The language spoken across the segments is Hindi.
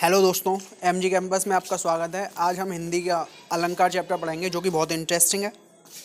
हेलो दोस्तों, एमजी कैंपस में आपका स्वागत है। आज हम हिंदी का अलंकार चैप्टर पढ़ेंगे जो कि बहुत इंटरेस्टिंग है।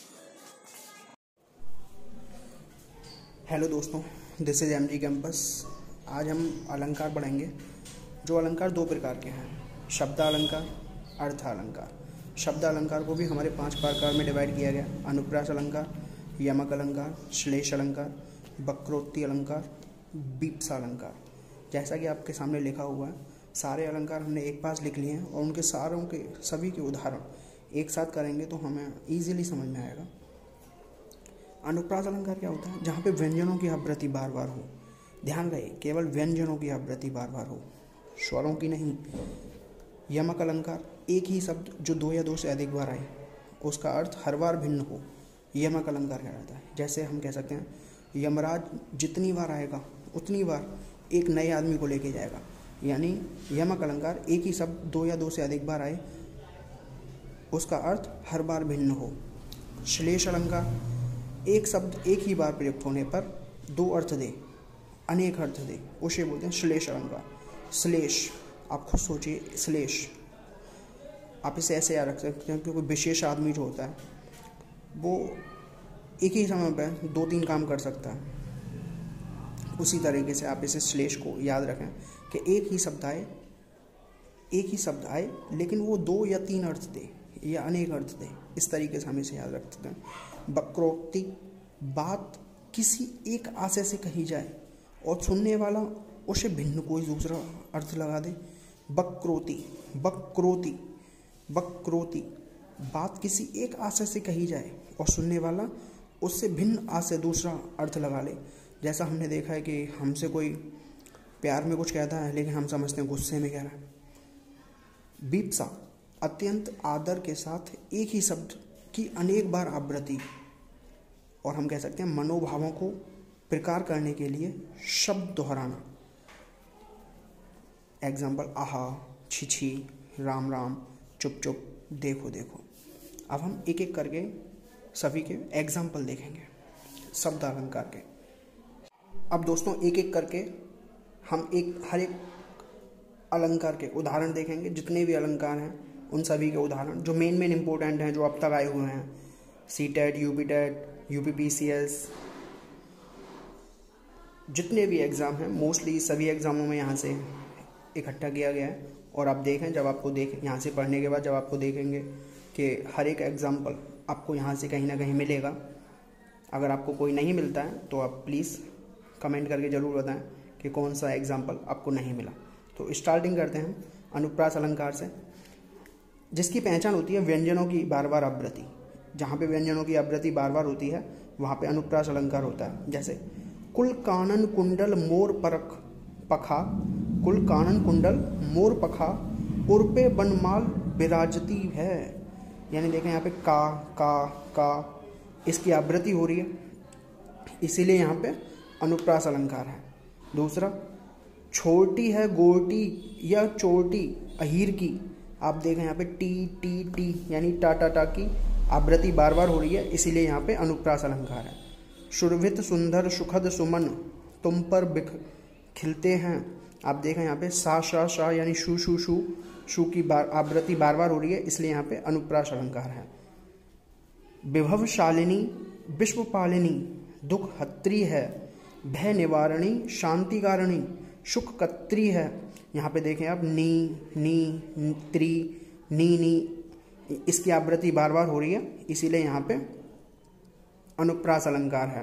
हेलो दोस्तों, दिस इज़ एमजी कैंपस। आज हम अलंकार पढ़ेंगे। जो अलंकार दो प्रकार के हैं, शब्द अलंकार, अर्थ अलंकार। शब्द अलंकार को भी हमारे 5 प्रकार में डिवाइड किया गया: अनुप्रास अलंकार, यमक अलंकार, श्लेष अलंकार, वक्रोक्ति अलंकार, बीप्सा अलंकार। जैसा कि आपके सामने लिखा हुआ है, सारे अलंकार हमने एक पास लिख लिए हैं और उनके सारों के सभी के उदाहरण एक साथ करेंगे तो हमें ईजिली समझ में आएगा। अनुप्रास अलंकार क्या होता है? जहाँ पे व्यंजनों की आवृत्ति बार बार हो। ध्यान रहे, केवल व्यंजनों की आवृत्ति बार बार हो, स्वरों की नहीं। यमक अलंकार, एक ही शब्द जो 2 या 2 से अधिक बार आए, उसका अर्थ हर बार भिन्न हो, यमक अलंकार कहलाता है। जैसे हम कह सकते हैं, यमराज जितनी बार आएगा उतनी बार एक नए आदमी को लेके जाएगा। यानी यमक अलंकार, एक ही शब्द 2 या 2 से अधिक बार आए, उसका अर्थ हर बार भिन्न हो। श्लेष अलंकार, एक शब्द एक ही बार प्रयुक्त होने पर 2 अर्थ दे, अनेक अर्थ दे, उसे बोलते हैं श्लेष अलंकार। श्लेष, आप खुद सोचिए, श्लेष आप इसे ऐसे याद रख सकते हैं, क्योंकि विशेष आदमी जो होता है वो एक ही समय पर 2-3 काम कर सकता है। उसी तरीके से आप इसे श्लेष को याद रखें कि एक ही शब्द आए लेकिन वो 2 या 3 अर्थ दे या अनेक अर्थ दे। इस तरीके से हम इसे याद रखते हैं। वक्रोक्ति, बात किसी एक आशय से कही जाए और सुनने वाला उसे भिन्न कोई दूसरा अर्थ लगा दे। वक्रोति, वक्रोति, वक्रोति, बात किसी एक आशय से कही जाए और सुनने वाला उससे भिन्न आशय दूसरा अर्थ लगा ले। जैसा हमने देखा है कि हमसे कोई प्यार में कुछ कहता है लेकिन हम समझते हैं गुस्से में कह रहा है। बीप्सा, अत्यंत आदर के साथ एक ही शब्द की अनेक बार आवृत्ति, और हम कह सकते हैं मनोभावों को प्रकार करने के लिए शब्द दोहराना। एग्जाम्पल, आहा, छी छी, राम राम, चुप चुप, देखो देखो। अब हम एक एक करके सभी के एग्जाम्पल देखेंगे शब्द अलंकार के। अब दोस्तों, एक एक करके हम हर एक अलंकार के उदाहरण देखेंगे। जितने भी अलंकार हैं उन सभी के उदाहरण जो मेन इंपॉर्टेंट हैं, जो अब तक आए हुए हैं, सीटेट, यूपीटेट, यूपीपीसीएस, जितने भी एग्ज़ाम हैं, मोस्टली सभी एग्ज़ामों में यहाँ से इकट्ठा किया गया है। और आप देखें, जब आपको यहाँ से पढ़ने के बाद जब आपको देखेंगे कि हर एक एग्जाम्पल आपको यहाँ से कहीं ना कहीं मिलेगा। अगर आपको कोई नहीं मिलता है तो आप प्लीज़ कमेंट करके ज़रूर बताएं कि कौन सा एग्जाम्पल आपको नहीं मिला। तो स्टार्टिंग करते हैं अनुप्रास अलंकार से, जिसकी पहचान होती है व्यंजनों की बार बार आवृत्ति। जहाँ पे व्यंजनों की आवृत्ति बार बार होती है वहाँ पे अनुप्रास अलंकार होता है। जैसे कुल कानन कुंडल मोर परख पखा, कुल कानन कुंडल मोर पखा, उर्पे बनमाल विराजती है। यानी देखें यहाँ पे का इसकी आवृत्ति हो रही है, इसीलिए यहाँ पे अनुप्रास अलंकार है। दूसरा, छोटी है गोटी या चोटी अहीर की, आप देखें यहाँ पे टी यानी टा की आवृत्ति बार बार हो रही है, इसीलिए यहाँ पे अनुप्रास अलंकार है। सुरभित सुंदर सुखद सुमन तुम पर खिलते हैं, आप देखें यहाँ पे सा यानी शू की आवृत्ति बार बार हो रही है, इसलिए यहाँ पे अनुप्रास अलंकार है। विभवशालिनी विश्वपालिनी दुख हत्री है, भय निवारणी शांति कारिणी सुख कत्री है। यहाँ पे देखें आप नी इसकी आवृत्ति बार बार हो रही है, इसीलिए यहाँ पे अनुप्रास अलंकार है।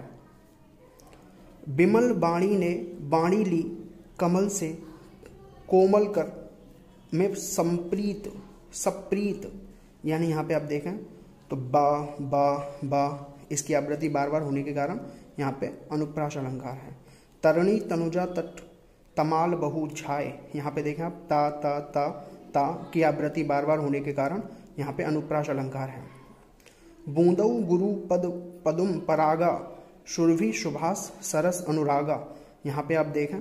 विमल बाणी ने बाणी ली कमल से, कोमल कर में सप्रीत, यानी यहाँ पे आप देखें तो बा इसकी आवृत्ति बार बार होने के कारण यहाँ पे अनुप्रास अलंकार है। तरणी तनुजा तट तमाल बहु छाए, यहाँ पे देखें आप ता की आवृत्ति बार बार होने के कारण यहाँ पे अनुप्रास अलंकार है। बूंदऊ गुरु पदुम परागा, सुरभि सुभाष सरस अनुरागा, यहाँ पे आप देखें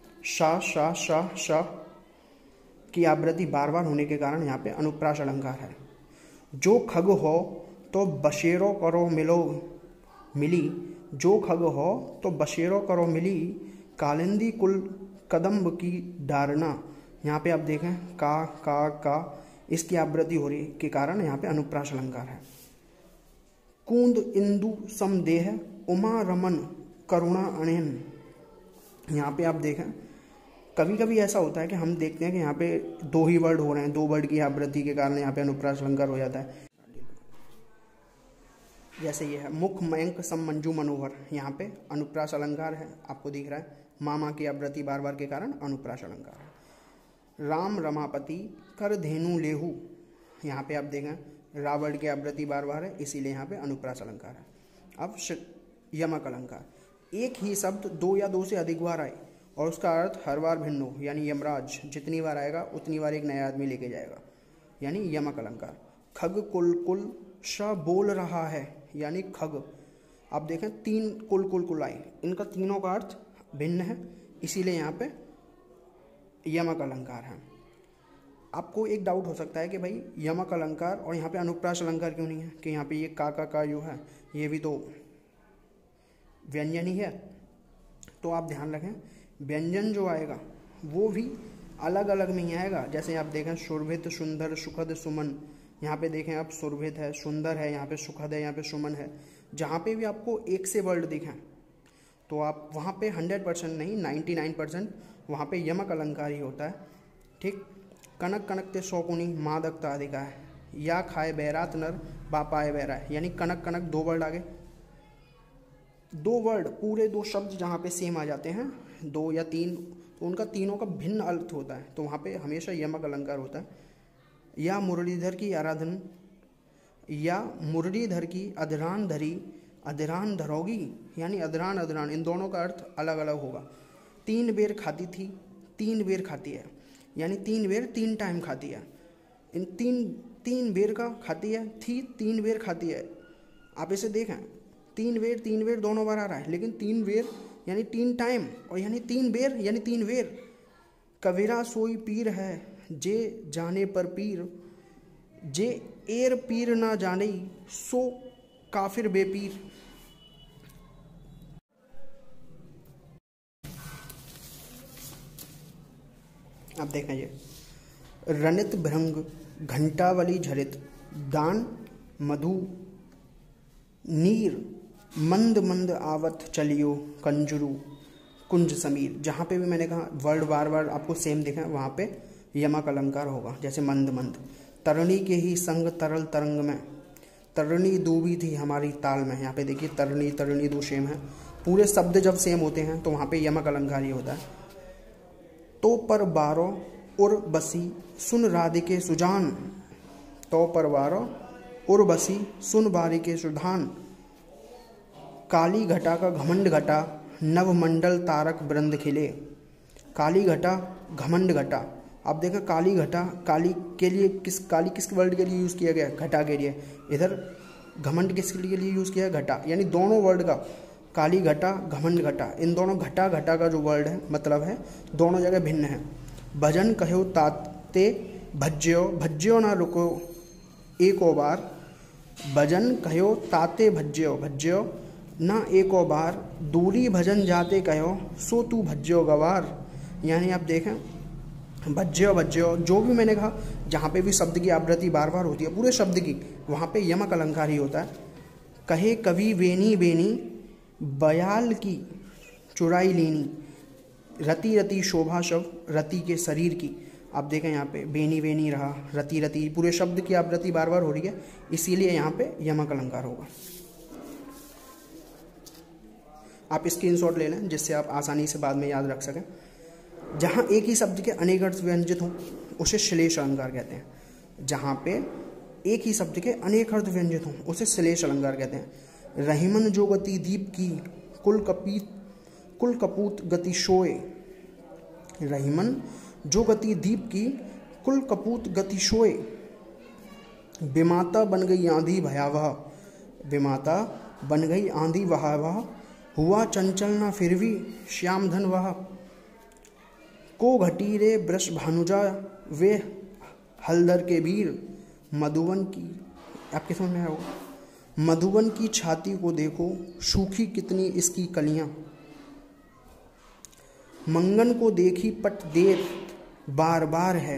शा की आवृत्ति बार बार होने के कारण यहाँ पे अनुप्रास अलंकार है। जो खग हो तो बशेरो करो मिली, जो खग हो तो बशेरो करो मिली, कालिंदी कुल कदम्ब की डारना, यहाँ पे आप देखें का इसकी आवृत्ति हो रही के कारण यहाँ पे अनुप्रास अलंकार है। कूंद इंदु समदेह उमा रमन करुणा अनयन, यहाँ पे आप देखें कभी कभी ऐसा होता है कि हम देखते हैं कि यहाँ पे दो ही वर्ड हो रहे हैं, दो वर्ड की आवृत्ति के कारण यहाँ पे अनुप्रास अलंकार हो जाता है। जैसे ये है मुख मयंक सम मंजू मनोहर, यहाँ पे अनुप्रास अलंकार है, आपको दिख रहा है। मामा की आवृत्ति बार बार के कारण अनुप्रास अलंकार है। राम रमापति कर धेनु लेहू, यहाँ पे आप देखें रा वर्ड की आवृत्ति बार बार है, इसीलिए यहाँ पे अनुप्रास अलंकार है। अब यमक अलंकार, एक ही शब्द दो या दो से अधिक बार आए और उसका अर्थ हर बार भिन्न हो, यानी यमराज जितनी बार आएगा उतनी बार एक नया आदमी लेके जाएगा, यानी यमक अलंकार। खग कुल कुल श बोल रहा है, यानी खग आप देखें तीन कुल कुल कुल आए, इनका तीनों का अर्थ भिन्न है, इसीलिए यहाँ पे यमक अलंकार है। आपको एक डाउट हो सकता है कि भाई यमक अलंकार और यहाँ पे अनुप्रास अलंकार क्यों नहीं है, कि यहाँ पे ये का जो है ये भी तो व्यंजन ही है। तो आप ध्यान रखें व्यंजन जो आएगा वो भी अलग अलग नहीं आएगा। जैसे आप देखें सुरभित सुंदर सुखद सुमन, यहाँ पे देखें आप सुरभित है, सुंदर है, यहाँ पे सुखद है, यहाँ पे सुमन है। जहाँ पे भी आपको एक से वर्ड दिखें तो आप वहाँ पे 100% नहीं 99% वहाँ पे यमक अलंकार ही होता है। ठीक, कनक कनकते शौकुनी मादकता अधिका है, या खाए बैरात नर बापाए बैरा है, यानी कनक कनक दो वर्ड आगे, दो वर्ड पूरे दो शब्द जहाँ पे सेम आ जाते हैं दो या तीन, तो उनका तीनों का भिन्न अर्थ होता है, तो वहाँ पे हमेशा यमक अलंकार होता है। या मुरलीधर की आराधन, या मुरलीधर की अधरान धरी अधरान धरोगी, यानी अधरान अधरान, इन दोनों का अर्थ अलग अलग होगा। तीन बेर खाती थी तीन बेर खाती है, यानी तीन बेर तीन टाइम खाती है। इन तीन बेर का खाती है, थी तीन बेर खाती है। आप इसे देखें तीन बेर दोनों बार आ रहा है, लेकिन तीन बेर यानी तीन टाइम, और यानी तीन बेर यानी तीन बेर। कबीरा सोई पीर है जे जाने पर पीर, जे एर पीर ना जाने सो काफिर बेपीर। आप देखें ये रनित भृंग घंटावली झरित दान मधु नीर मंद मंद आवत चलियो कंजुरु कुंज समीर। जहाँ पे भी मैंने कहा वर्ड बार बार आपको सेम दिखा वहाँ पे यमक अलंकार होगा। जैसे मंद मंद, तरणी के ही संग तरल तरंग में, तरणी डूबी थी हमारी ताल में। यहाँ पे देखिए तरणी दो सेम है, पूरे शब्द जब सेम होते हैं तो वहाँ पे यमक अलंकार ही होता है। तो पर बारो उर बसी सुन राधिके सुजान, तो पर बारो उर बसी सुन बारिके सुधान। काली घटा का घमंड घटा नवमंडल तारक वृंद खिले। काली घटा घमंड घटा, आप देखा काली घटा, काली के लिए किस वर्ड के लिए यूज़ किया गया, घटा के लिए। इधर घमंड किसके लिए यूज़ किया, घटा, यानी दोनों वर्ड का काली घटा घमंड घटा, इन दोनों घटा का जो वर्ड है मतलब है दोनों जगह भिन्न है। भजन कहो ताते भज्यो ना रुको एको बार, भजन कहो ताते भज्यो ना एको बार, दूरी भजन जाते कहो सो तू भज्यो गवार। यानी आप देखें भज्यो जो भी मैंने कहा जहाँ पे भी शब्द की आवृत्ति बार बार होती है पूरे शब्द की, वहाँ पे यमक अलंकार ही होता है। कहे कवि बेनी बेनी बयाल की चुराई लेनी, रति रति शोभा शव रति के शरीर की। आप देखें यहाँ पे बेनी रहा, रति पूरे शब्द की आवृत्ति बार बार हो रही है, इसीलिए यहाँ पे यमक अलंकार होगा। आप स्क्रीनशॉट ले लें जिससे आप आसानी से बाद में याद रख सकें। जहाँ एक ही शब्द के अनेक अर्थ व्यंजित हों उसे श्लेष अलंकार कहते हैं। जहाँ पे एक ही शब्द के अनेक अर्थ व्यंजित हों उसे श्लेष अलंकार कहते हैं। रहीमन जो गति दीप की कुल कपूत गति शोए, रहीमन जो गति दीप की कुल कपूत गति शोए। विमाता बन गई आंधी भयावह, विमाता बन गई आंधी भयावह। हुआ चंचल ना फिर भी श्याम धन वह, को घटी रे वृष भानुजा वे हलदर के वीर। मधुवन की, आपके समझ में आया होगा, मधुवन की छाती को देखो सूखी कितनी इसकी कलियां। मंगन को देखी पट देर बार बार है,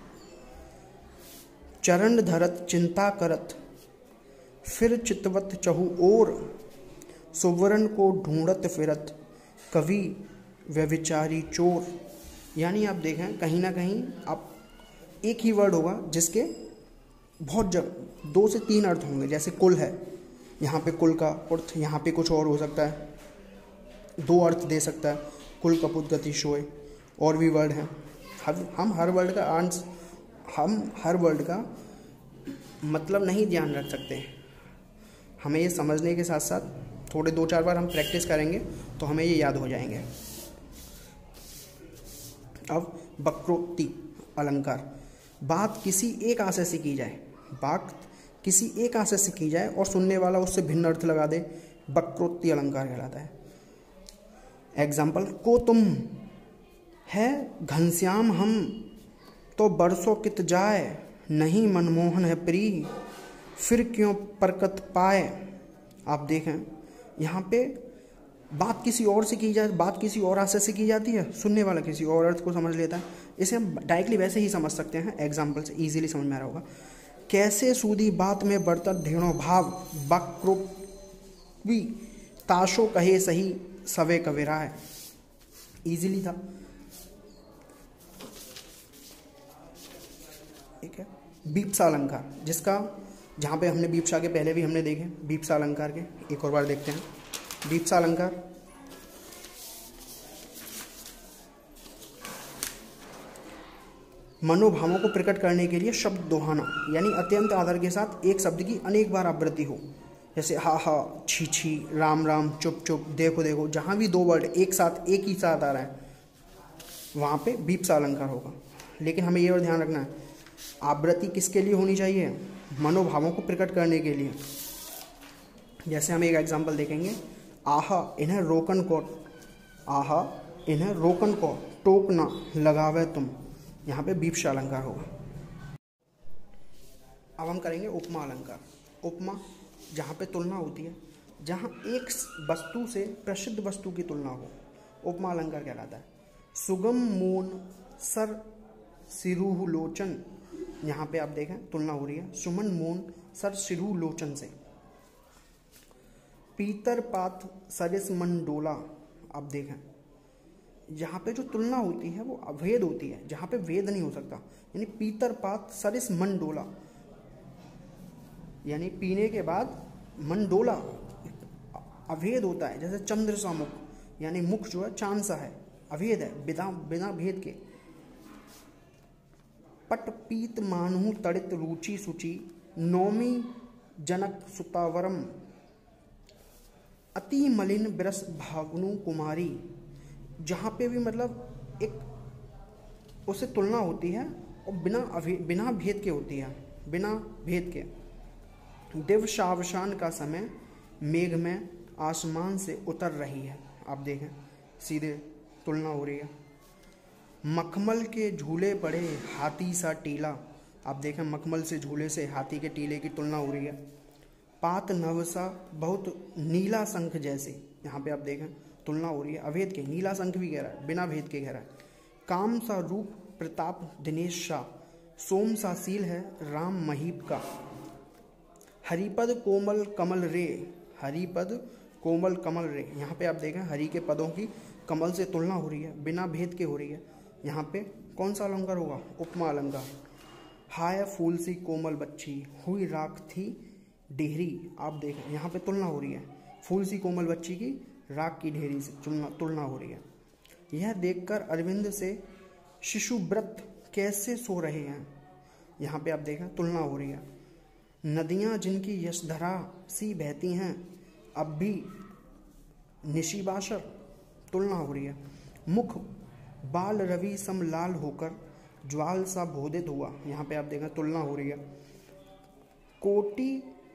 चरण धरत चिंता करत, फिर चितवत चहु ओर, सुवर्ण को ढूंढत फिरत, कवि व्यभिचारी चोर। यानी आप देखें कहीं ना कहीं आप एक ही वर्ड होगा जिसके बहुत जगह 2 से 3 अर्थ होंगे। जैसे कुल है, यहाँ पे कुल का अर्थ यहाँ पे कुछ और हो सकता है, 2 अर्थ दे सकता है, कुल कपुत गति शोय, और भी वर्ड हैं। हम हर वर्ड का मतलब नहीं ध्यान रख सकते। हमें ये समझने के साथ साथ थोड़े 2-4 बार हम प्रैक्टिस करेंगे तो हमें ये याद हो जाएंगे। अब वक्रोक्ति अलंकार। बात किसी एक आशय से की जाए, और सुनने वाला उससे भिन्न अर्थ लगा दे, वक्रोक्ति अलंकार कहलाता है। एग्जाम्पल, को तुम है घनश्याम हम, तो बरसों कित जाए, नहीं मनमोहन है प्रिय, फिर क्यों परकत पाए। आप देखें यहाँ पे बात किसी और से की जाए, बात किसी और आशय से की जाती है, सुनने वाला किसी और अर्थ को समझ लेता है। इसे हम डायरेक्टली वैसे ही समझ सकते हैं, एग्जाम्पल से इजीली समझ में आ रहा होगा। कैसे सूदी बात में बरतत ढेणों भाव, वक्रोक्ति ताशो कहे सही, सवे कवेरा है। इजीली था, ठीक है। बीप्सा अलंकार, जिसका जहाँ पे हमने बीप्सा के पहले भी हमने देखे, बीप्सा अलंकार के एक और बार देखते हैं। बीप्सा अलंकार मनोभावों को प्रकट करने के लिए शब्द दोहाना, यानी अत्यंत आदर के साथ एक शब्द की अनेक बार आवृत्ति हो। जैसे हा हा, छी छी, राम राम, चुप चुप, देखो देखो, जहाँ भी 2 वर्ड एक ही साथ आ रहा है वहाँ पे बीप्सा अलंकार होगा। लेकिन हमें ये और ध्यान रखना है, आवृत्ति किसके लिए होनी चाहिए? मनोभावों को प्रकट करने के लिए। जैसे हम एक एग्जाम्पल देखेंगे, आहा इन्हें रोकन को, आहा इन्हें रोकन को, टोकना लगावे तुम, यहाँ पे बीप्सा अलंकार होगा। अब हम करेंगे उपमा अलंकार। उपमा जहाँ पे तुलना होती है, जहाँ एक वस्तु से प्रसिद्ध वस्तु की तुलना हो, उपमा अलंकार कहलाता है। सुगम मोन सर सिरुह लोचन, यहाँ पे आप देखें तुलना हो रही है, सुमन मोन सर सिरुह लोचन से। पीतर पात सरिस मंडोला, आप देखें यहाँ पे जो तुलना होती है वो अभेद होती है, जहाँ पे वेद नहीं हो सकता। यानी पीतर पात सरिस मंडोला, यानी पीने के बाद मंडोला अभेद होता है, जैसे चंद्र सा मुख, यानी मुख जो है चांद सा है, अभेद है, बिना भेद के। पट पीत मानहु तड़ित रुचि सुचि, नौमी जनक सुतावरम, अति मलिन बिरस भावनु कुमारी। जहाँ पे भी मतलब एक उससे तुलना होती है और बिना भेद के होती है, बिना भेद के। दिव शावशान का समय, मेघ में आसमान से उतर रही है, आप देखें सीधे तुलना हो रही है। मखमल के झूले पड़े हाथी सा टीला, आप देखें मखमल से झूले से हाथी के टीले की तुलना हो रही है। पात नवसा बहुत नीला शंख जैसे, यहाँ पे आप देखें तुलना हो रही है अभेद के, नीला शंख भी कह रहा है, बिना भेद के कह रहा है। काम सा रूप प्रताप दिनेश शाह, सोम सा सील है राम महीप का। हरिपद कोमल कमल रे, हरिपद कोमल कमल रे, यहाँ पे आप देखें हरि के पदों की कमल से तुलना हो रही है, बिना भेद के हो रही है। यहाँ पे कौन सा अलंकार होगा? उपमा अलंकार। हाय फूल सी कोमल बच्ची, हुई राख थी डेहरी, आप देखें यहाँ पे तुलना हो रही है, फूल सी कोमल बच्ची की राख की ढेरी से तुलना हो रही है। यह देखकर अरविंद से शिशु व्रत कैसे सो रहे हैं, यहाँ पे आप देखें तुलना हो रही है। नदियाँ जिनकी यशधरा सी बहती हैं, अब भी निशिबाशर, तुलना हो रही है। मुख बाल रवि सम लाल होकर ज्वाल सा बोधित हुआ, यहाँ पे आप देखें तुलना हो रही है। कोटि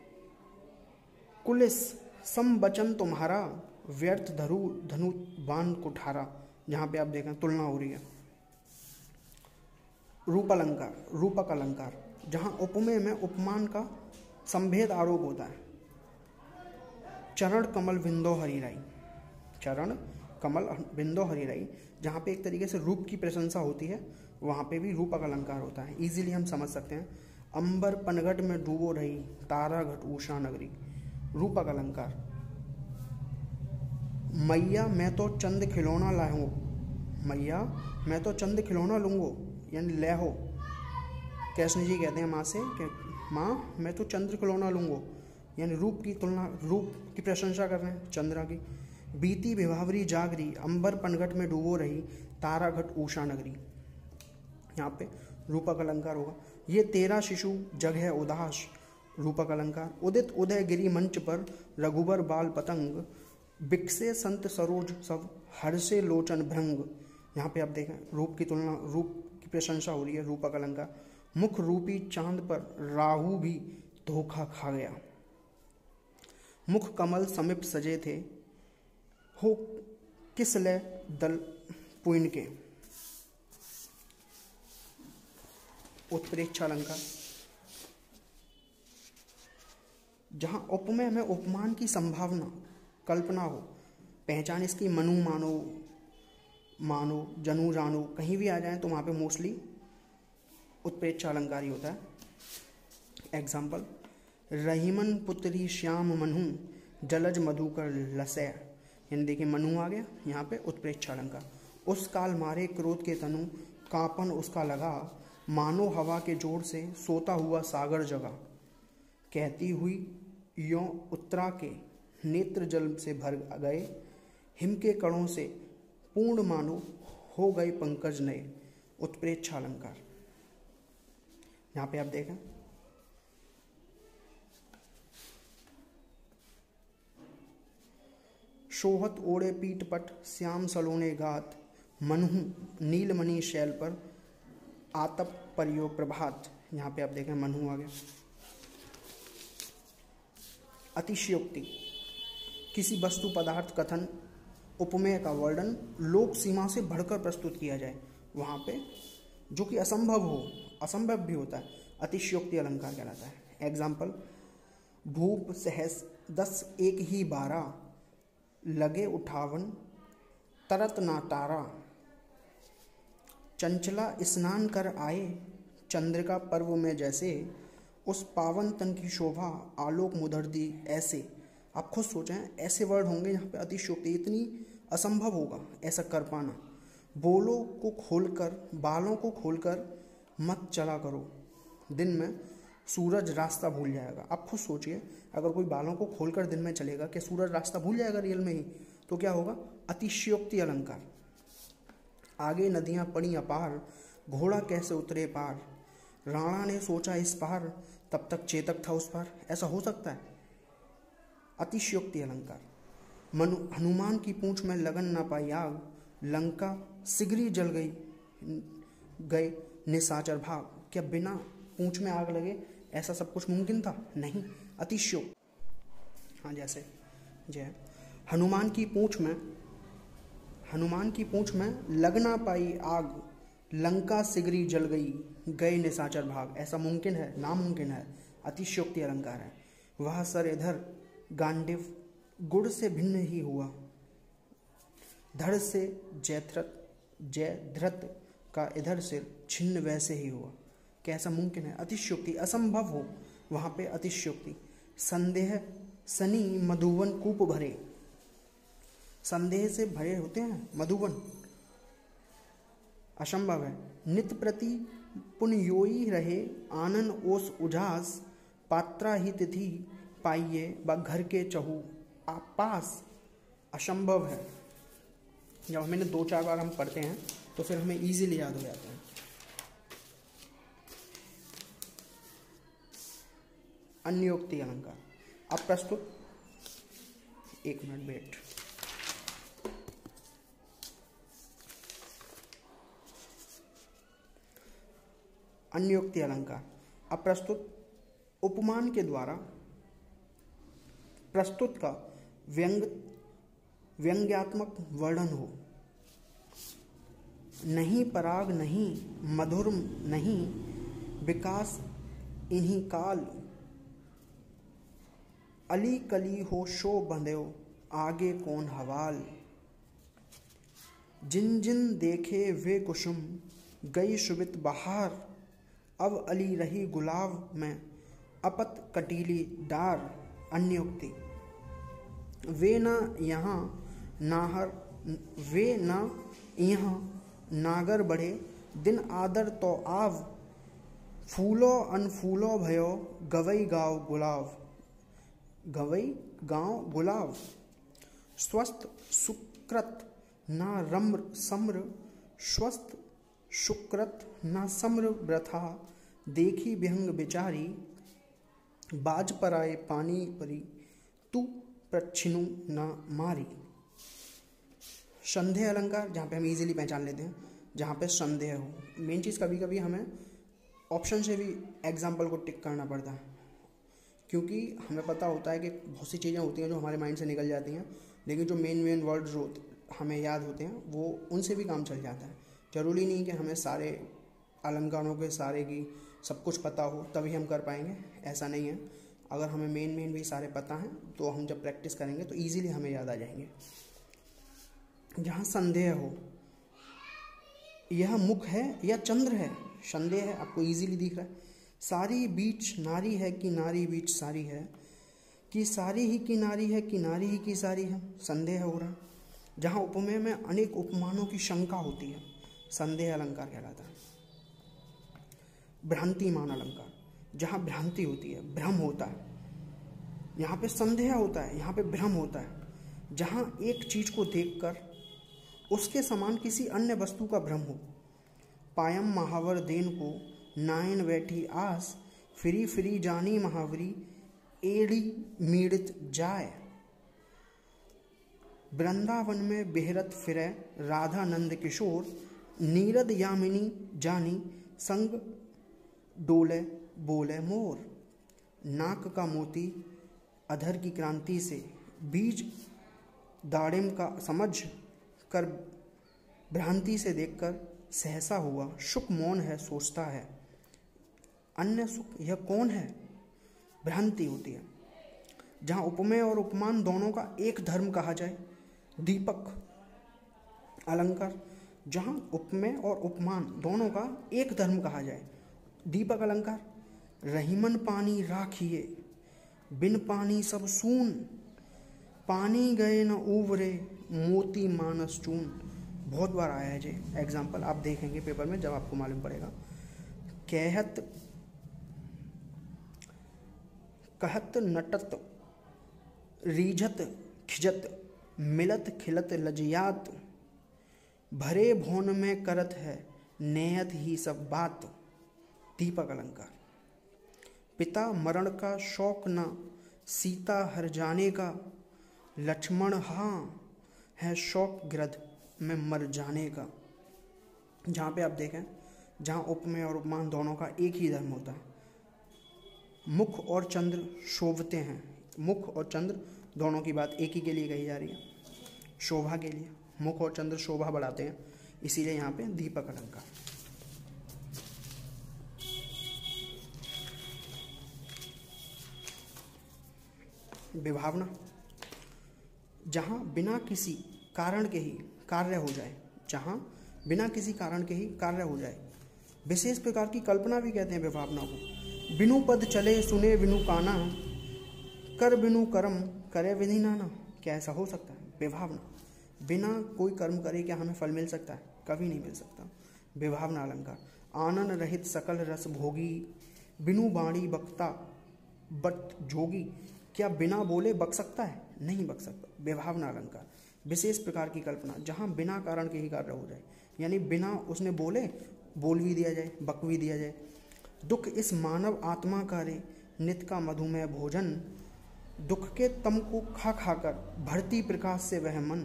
कुलिस सम बचन तुम्हारा, व्यर्थ धनु बाण कुठारा, यहाँ पे आप देखें तुलना हो रही है। रूपालंकार, रूपक अलंकार, जहाँ उपमेय में उपमान का संभेद आरोप होता है। चरण कमल विंदो हरिराई, चरण कमल बिंदु हरि रही, जहाँ पे एक तरीके से रूप की प्रशंसा होती है वहाँ पे भी रूपक अलंकार होता है। इजीली हम समझ सकते हैं। अंबर पनघट में डूबो रही, तारा घट उषा नगरी, रूपक अलंकार। मैया मैं तो चंद खिलौना लाऊं, मैया मैं तो चंद खिलौना लूंगो, यानी ले हो। कृष्ण जी कहते हैं माँ से कि माँ मैं तो चंद्र खिलौना लूंगो, यानी रूप की तुलना, रूप की प्रशंसा कर रहे हैं चंद्रा की। बीती विभावरी जागरी, अंबर पनघट में डूबो रही, तारा घट उषा नगरी, यहाँ पे रूपक अलंकार होगा। ये तेरा शिशु जग है उदास, रूपक अलंकार। उदित उदय गिरी मंच पर, रघुबर बाल पतंग, बिकसे संत सरोज सब, हर्षे लोचन भृंग, यहाँ पे आप देखें रूप की तुलना, रूप की प्रशंसा हो रही है, रूपक अलंकार। मुख रूपी चांद पर राहु भी धोखा खा गया, मुख कमल समीप सजे थे, हो किस ले दल पुइन के, उत्प्रेक्षा अलंकार। जहां उपमेय में उपमान की संभावना, कल्पना हो, पहचान इसकी मनु मानो, मानो जनु जानो कहीं भी आ जाए तो वहां पे मोस्टली उत्प्रेक्षा अलंकार ही होता है। एग्जाम्पल, रहीमन पुत्री श्याम मनु, जलज मधुकर लसय, यानी देखिए मनु आ गया यहाँ पे उत्प्रेक्षा अलंकार। उस काल मारे क्रोध के तनु, कांपन उसका लगा, मानो हवा के जोर से सोता हुआ सागर जगा, कहती हुई यों उत्तरा के नेत्र जल से भर गए, हिम के कणों से पूर्ण मानो हो गए पंकज नए, उत्प्रेक्षा अलंकार। यहाँ पे आप देखें शोहत ओढ़े पीठ पट, श्याम सलोने गात, मनहु नीलमणि शैल पर, आतप परियो प्रभात, यहाँ पे आप देखें मनहु आ गया। अतिशयोक्ति, किसी वस्तु पदार्थ कथन उपमेय का वर्णन लोक सीमा से बढ़कर प्रस्तुत किया जाए वहाँ पे, जो कि असंभव हो, असंभव भी होता है, अतिशयोक्ति अलंकार कहलाता है। एग्जाम्पल, भूप सहस 10 एक ही 12, लगे उठावन तरत ना तारा, चंचला स्नान कर आए चंद्रिका पर्व में जैसे, उस पावन तन की शोभा आलोक मुदर दी ऐसे। आप खुद सोचें, ऐसे वर्ड होंगे यहाँ पे अतिशयोक्ति, इतनी असंभव होगा ऐसा कर पाना। बोलों को खोलकर, बालों को खोलकर मत चला करो, दिन में सूरज रास्ता भूल जाएगा। आप खुद सोचिए, अगर कोई बालों को खोलकर दिन में चलेगा, क्या सूरज रास्ता भूल जाएगा रियल में ही? तो क्या होगा? अतिशयोक्ति अलंकार। आगे नदियां पड़ी अपार, घोड़ा कैसे उतरे पार, राणा ने सोचा इस पार, तब तक चेतक था उस पार। ऐसा हो सकता है? अतिशयोक्ति अलंकार। हनुमान की पूंछ में लगन ना पाई आग, लंका सिगरी जल गए निशाचर भाग। क्या बिना पूंछ में आग लगे ऐसा सब कुछ मुमकिन था? नहीं, अतिशयोक्ति। हाँ, जैसे जय हनुमान की पूंछ में लग ना पाई आग, लंका सिगरी जल गए निशाचर भाग। ऐसा मुमकिन है? नामुमकिन है, अतिशयोक्ति अलंकार है। वह सर इधर गांडिव गुड़ से भिन्न ही हुआ, धड़ से जयद्रथ का इधर सिर छिन्न वैसे ही हुआ। कैसा मुमकिन है? अतिशयोक्ति, असंभव हो वहाँ पे अतिशयोक्ति। संदेह सनी मधुवन कूप भरे, संदेह से भरे होते हैं मधुवन, असंभव है। नित प्रति पुण्योई रहे आनन ओस उजास, पात्रा ही तिथि पाइये ब घर के चहु आपास। असंभव है। जब हमें 2-4 बार हम पढ़ते हैं तो फिर हमें इजीली याद हो जाता है। अन्योक्ति अलंकार। अब प्रस्तुत, 1 मिनट वेट। अन्योक्ति अलंकार। अब प्रस्तुत उपमान के द्वारा प्रस्तुत का व्यंग्यात्मक वर्णन हो। नहीं पराग नहीं मधुर नहीं, विकास इन्हीं काल, अली कली हो शो बंध्यो आगे कौन हवाल। जिन जिन देखे वे कुसुम, गई शुभित बहार, अब अली रही गुलाब में, अपत कटीली डार। अन्य उक्ति। वे न यहाँ नाहर, वे न यहाँ नागर बढ़े, दिन आदर तो आव, फूलो अनफूलो भयो, गवई गाँव गुलाब, गवई गाँव गुलाब। स्वस्थ सुकृत ना रम्र सम्र, स्वस्थ सुकृत ना सम्र व्रथा, देखी विहंग बिचारी, बाज पर आए पानी परी, तू प्रच्छिनु ना मारी। संदेह अलंकार, जहाँ पे हम इजीली पहचान लेते हैं, जहाँ पे संदेह हो। मेन चीज़ कभी कभी हमें ऑप्शन से भी एग्जाम्पल को टिक करना पड़ता है, क्योंकि हमें पता होता है कि बहुत सी चीज़ें होती हैं जो हमारे माइंड से निकल जाती हैं, लेकिन जो मेन वर्ड जो हमें याद होते हैं वो उनसे भी काम चल जाता है। ज़रूरी नहीं कि हमें सारे अलंकारों के सारे की सब कुछ पता हो तभी हम कर पाएंगे, ऐसा नहीं है। अगर हमें मेन भी सारे पता हैं तो हम जब प्रैक्टिस करेंगे तो ईजिली हमें याद आ जाएंगे। जहाँ संदेह हो, यह मुख है या चंद्र है, संदेह है, आपको इजीली दिख रहा है। सारी बीच नारी है कि नारी बीच सारी है, कि सारी ही की नारी है कि नारी ही की सारी है, संदेह हो रहा। जहाँ उपमेय में अनेक उपमानों की शंका होती है, संदेह अलंकार कहलाता है। भ्रांतिमान अलंकार, जहाँ भ्रांति होती है, भ्रम होता है, यहाँ पे संदेह होता है, यहाँ पे भ्रम होता है। जहाँ एक चीज को देखकर उसके समान किसी अन्य वस्तु का भ्रम हो। पायम महावर देन को नायन बैठी आस, फिरी फिरी जानी महावरी, एड़ी मीड़ित जाए। वृंदावन में बेहरत फिरे राधा नंद किशोर, नीरद यामिनी जानी, संग डोले बोले मोर। नाक का मोती अधर की क्रांति से, बीज दाड़िम का समझ कर, भ्रांति से देखकर सहसा हुआ, शुक मौन है सोचता है। अन्य सुख यह कौन है, भ्रांति होती है। जहाँ उपमेय और उपमान दोनों का एक धर्म कहा जाए, दीपक अलंकार, जहाँ उपमेय और उपमान दोनों का एक धर्म कहा जाए, दीपक अलंकार। रहीमन पानी राखिए, बिन पानी सब सून, पानी गए न उवरे, मोती मानस चून। बहुत बार आया है जी एग्जाम्पल, आप देखेंगे पेपर में जब आपको मालूम पड़ेगा। कहत नटत रीझत खिजत, मिलत खिलत लजियात, भरे भौन में करत है नेयत ही सब बात। दीपक अलंकार। पिता मरण का शौक न, सीता हर जाने का, लक्ष्मण हाँ है शौक गिरध में मर जाने का। जहाँ पे आप देखें, जहाँ उपमेय और उपमान दोनों का एक ही धर्म होता है। मुख और चंद्र शोभते हैं, मुख और चंद्र दोनों की बात एक ही के लिए कही जा रही है, शोभा के लिए। मुख और चंद्र शोभा बढ़ाते हैं, इसीलिए यहाँ पे दीपक अलंकार। विभावना, जहाँ बिना किसी कारण के ही कार्य हो जाए, जहाँ बिना किसी कारण के ही कार्य हो जाए। विशेष प्रकार की कल्पना भी कहते हैं विभावना को। बिनु पद चले सुने बिनु काना, कर बिनु कर्म करे विधि नाना। क्या ऐसा हो सकता है? विभावना, बिना कोई कर्म करे क्या हमें फल मिल सकता है? कभी नहीं मिल सकता। विभावना अलंकार। आनन रहित सकल रस भोगी, बिनु बाणी बकता बट जोगी। क्या बिना बोले बक सकता है? नहीं बक सकता। विभावना अलंकार। विशेष प्रकार की कल्पना, जहाँ बिना कारण के ही कार्य हो जाए, यानी बिना उसने बोले बोल भी दिया जाए, बक भी दिया जाए। दुख इस मानव आत्मा का रे, नित का मधुमेह भोजन, दुख के तम को खा खाकर भरती प्रकाश से वह मन।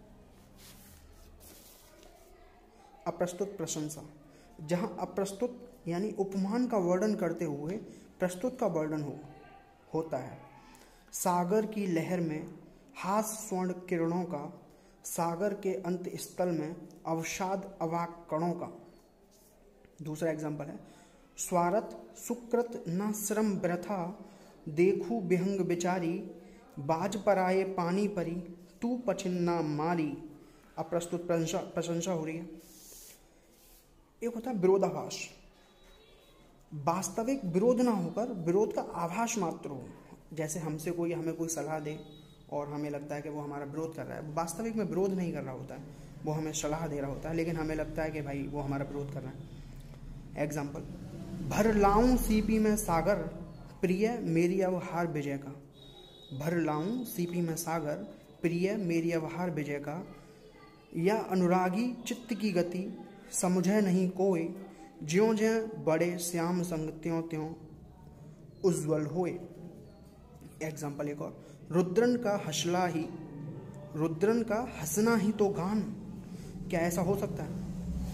अप्रस्तुत प्रशंसा, जहाँ अप्रस्तुत यानी उपमान का वर्णन करते हुए प्रस्तुत का वर्णन होता है। सागर की लहर में हास स्वर्ण किरणों का, सागर के अंत स्थल में अवसाद अवाक कणों का। दूसरा एग्जाम्पल है, स्वार्थ सुकृत न श्रम व्यथा, देखू विहंग बिचारी, बाज पर आए पानी परी, तू पछिन्ना मारी। अप्रस्तुत प्रशंसा हो रही है। एक होता है विरोधाभास, वास्तविक विरोध ना होकर विरोध का आभास मात्र हो। जैसे हमें कोई सलाह दे और हमें लगता है कि वो हमारा विरोध कर रहा है, वास्तविक में विरोध नहीं कर रहा होता है, वो हमें सलाह दे रहा होता है, लेकिन हमें लगता है कि भाई वो हमारा विरोध कर रहा है। एग्जाम्पल, भर लाऊं सीपी में सागर, प्रिय मेरी अब हार विजय का। भर लाऊं सीपी में सागर, प्रिय मेरी अब हार विजय का। या अनुरागी चित्त की गति, समझे नहीं कोई। ज्यों ज्यों बड़े श्याम संग त्यों त्यों उज्ज्वल होए। एग्जाम्पल एक और, रुद्रन का हंसना ही तो गान। क्या ऐसा हो सकता है?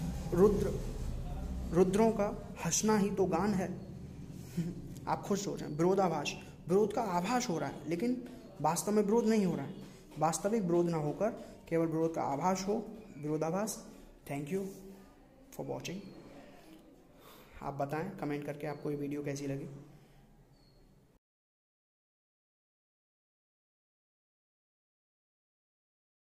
रुद्रों का हंसना ही तो गान है। आप खुद सोचें, विरोधाभास, विरोध का आभास हो रहा है लेकिन वास्तव में विरोध नहीं हो रहा है। वास्तविक विरोध ना होकर केवल विरोध का आभास हो, विरोधाभास। Thank you for watching. आप बताएं कमेंट करके आपको ये वीडियो कैसी लगी।